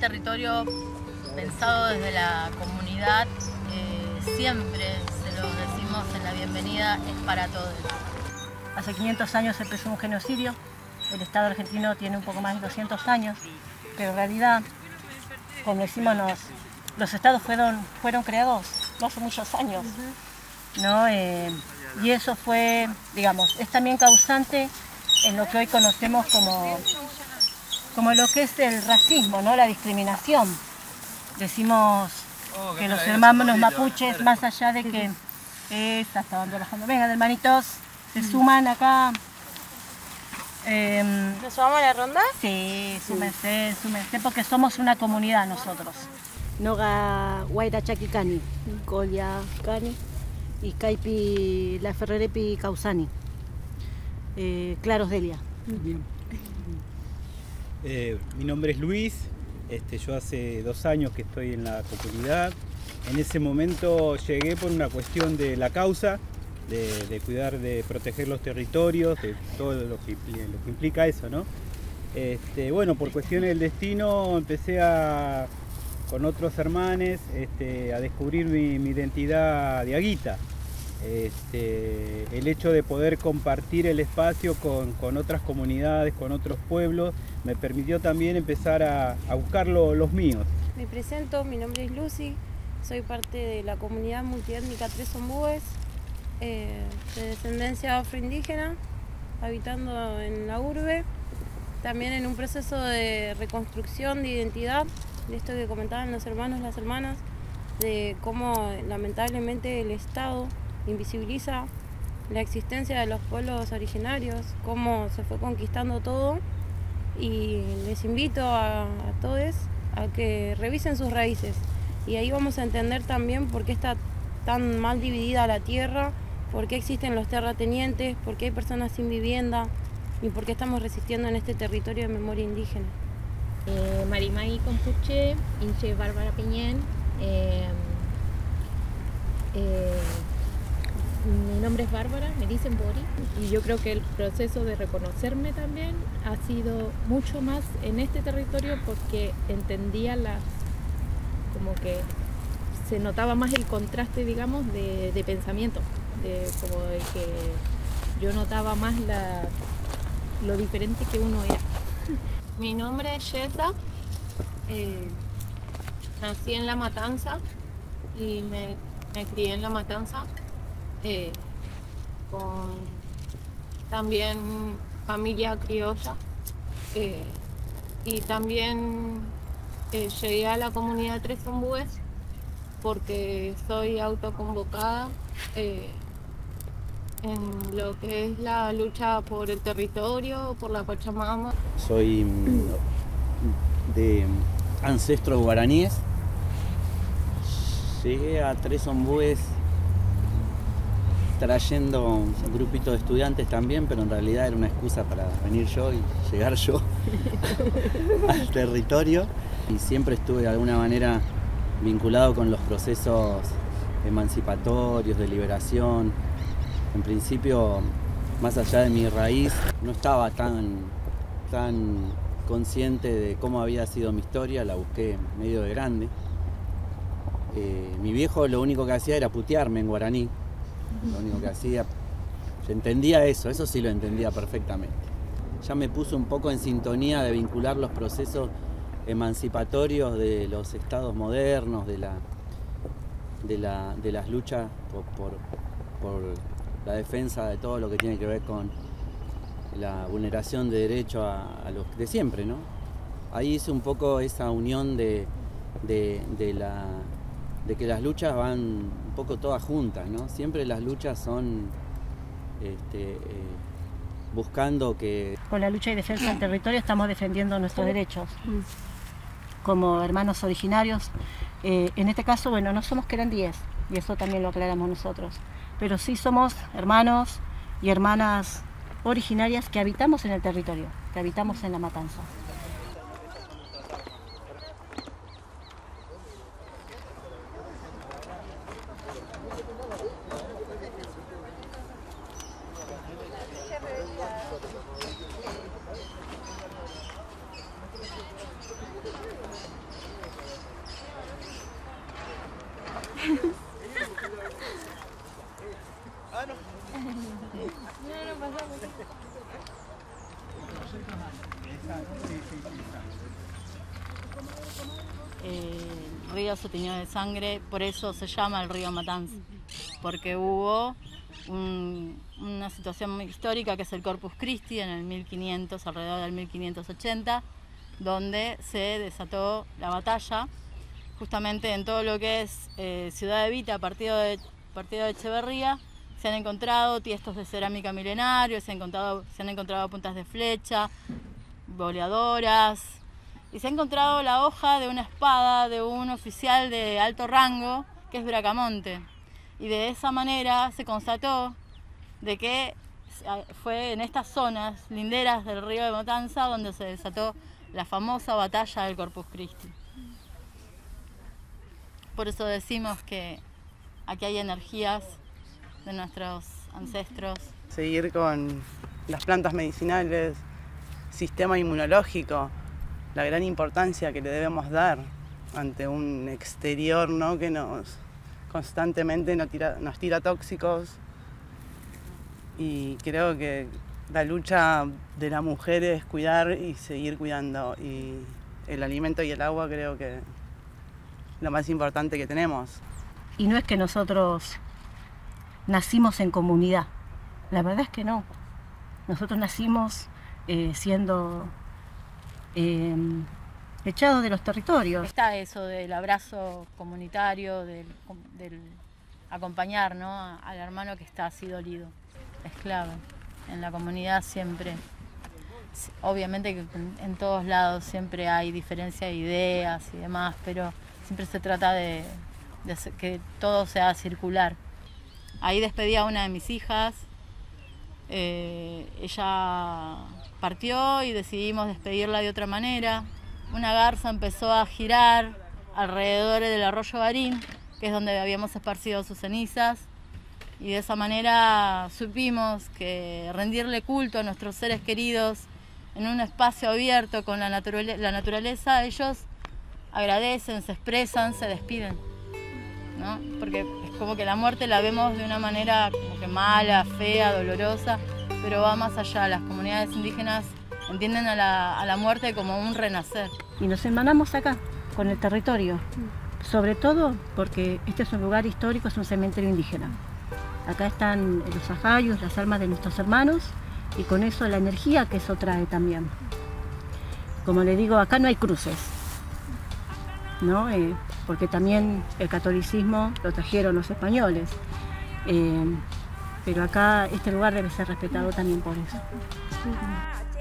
territorio pensado desde la comunidad, siempre se lo decimos en la bienvenida, es para todos. Hace 500 años empezó un genocidio, el Estado argentino tiene un poco más de 200 años, pero en realidad, como decimos, los estados fueron creados no hace muchos años, ¿no? Y eso fue, digamos, es también causante en lo que hoy conocemos como lo que es el racismo, ¿no? La discriminación. Decimos que los hermanos mapuches, más allá de que estaban trabajando. Vengan, hermanitos, se suman acá. ¿Nos sumamos a la ronda? Sí, súmense, porque somos una comunidad nosotros. Noga Guaira Chaquicani, Colia Cani y Caipi La Ferrerepi Causani. Claros Delia. Bien. Mi nombre es Luis, yo hace 2 años que estoy en la comunidad. En ese momento llegué por una cuestión de la causa, de cuidar, de proteger los territorios, de todo lo que implica eso, ¿no? Bueno, por cuestiones del destino empecé con otros hermanos a descubrir mi identidad de aguita. El hecho de poder compartir el espacio con otras comunidades, con otros pueblos, me permitió también empezar a buscar los míos. Me presento, mi nombre es Lucy, soy parte de la comunidad multiétnica Tres Ombúes, de descendencia afroindígena, habitando en la urbe, también en un proceso de reconstrucción de identidad, de esto que comentaban los hermanos, las hermanas, de cómo lamentablemente el Estado invisibiliza la existencia de los pueblos originarios, cómo se fue conquistando todo, y les invito a todos a que revisen sus raíces, y ahí vamos a entender también por qué está tan mal dividida la tierra, por qué existen los terratenientes, por qué hay personas sin vivienda y por qué estamos resistiendo en este territorio de memoria indígena. Marimay Compuche, Inche Bárbara Piñén. Mi nombre es Bárbara, me dicen Bori, y yo creo que el proceso de reconocerme también ha sido mucho más en este territorio porque entendía como que se notaba más el contraste, digamos, de pensamiento, como de que yo notaba más lo diferente que uno era. Mi nombre es Yesa, nací en La Matanza y me crié en La Matanza. Con también familia criolla, y también llegué a la comunidad Tres Ombúes porque soy autoconvocada en lo que es la lucha por el territorio, por la Pachamama. Soy de ancestros guaraníes. Llegué a Tres Ombúes trayendo un grupito de estudiantes también, pero en realidad era una excusa para venir yo y llegar yo al territorio. Y siempre estuve de alguna manera vinculado con los procesos emancipatorios, de liberación. En principio, más allá de mi raíz, no estaba tan consciente de cómo había sido mi historia, la busqué medio de grande. Mi viejo lo único que hacía era putearme en guaraní. Lo único que hacía, yo entendía eso sí lo entendía perfectamente. Ya me puso un poco en sintonía de vincular los procesos emancipatorios de los estados modernos, de las luchas por la defensa de todo lo que tiene que ver con la vulneración de derechos a los de siempre, ¿no? Ahí hice un poco esa unión de que las luchas van un poco todas juntas, ¿no? Siempre las luchas son buscando que... Con la lucha y defensa del territorio estamos defendiendo nuestros derechos. Como hermanos originarios, en este caso, bueno, no somos querandíes, y eso también lo aclaramos nosotros, pero sí somos hermanos y hermanas originarias que habitamos en el territorio, que habitamos en La Matanza. El río se tiñó de sangre, por eso se llama el río Matanza, porque hubo una situación muy histórica que es el Corpus Christi en el 1500, alrededor del 1580, donde se desató la batalla justamente en todo lo que es Ciudad Evita, partido de Echeverría. Se han encontrado tiestos de cerámica milenarios, se han encontrado puntas de flecha, boleadoras, y se ha encontrado la hoja de una espada de un oficial de alto rango, que es Bracamonte. Y de esa manera se constató de que fue en estas zonas linderas del río de Matanza donde se desató la famosa batalla del Corpus Christi. Por eso decimos que aquí hay energías de nuestros ancestros. Seguir con las plantas medicinales, sistema inmunológico, la gran importancia que le debemos dar ante un exterior, ¿no?, que constantemente nos tira tóxicos. Y creo que la lucha de la mujer es cuidar y seguir cuidando. Y el alimento y el agua creo que es lo más importante que tenemos. Y no es que nosotros nacimos en comunidad, la verdad es que no. Nosotros nacimos siendo echados de los territorios. Está eso del abrazo comunitario, del acompañar, ¿no?, al hermano que está así dolido. Es clave. En la comunidad siempre, obviamente que en todos lados siempre hay diferencia de ideas y demás, pero siempre se trata de que todo sea circular. Ahí despedí a una de mis hijas, ella partió y decidimos despedirla de otra manera. Una garza empezó a girar alrededor del arroyo Barín, que es donde habíamos esparcido sus cenizas, y de esa manera supimos que rendirle culto a nuestros seres queridos en un espacio abierto con la naturaleza, ellos agradecen, se expresan, se despiden, ¿no? Porque es como que la muerte la vemos de una manera como que mala, fea, dolorosa, pero va más allá. Las comunidades indígenas entienden a la muerte como un renacer. Y nos hermanamos acá, con el territorio, sobre todo porque este es un lugar histórico, es un cementerio indígena. Acá están los ajayos, las almas de nuestros hermanos, y con eso la energía que eso trae también. Como le digo, acá no hay cruces, ¿no? Porque también el catolicismo lo trajeron los españoles, pero acá este lugar debe ser respetado también por eso.